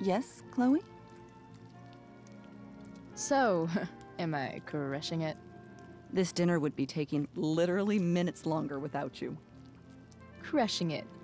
Yes, Chloe? So, am I crushing it? This dinner would be taking literally minutes longer without you. Crushing it